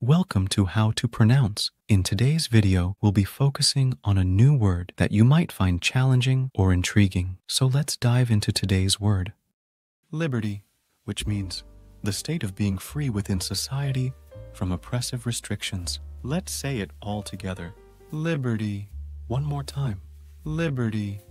Welcome to How to Pronounce. In today's video, we'll be focusing on a new word that you might find challenging or intriguing. So let's dive into today's word. Liberty, which means the state of being free within society from oppressive restrictions. Let's say it all together. Liberty. One more time. Liberty.